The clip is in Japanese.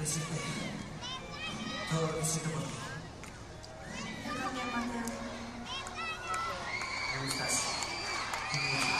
decirte todo lo que siento por ti. Yo también, Mateo. Me gustas.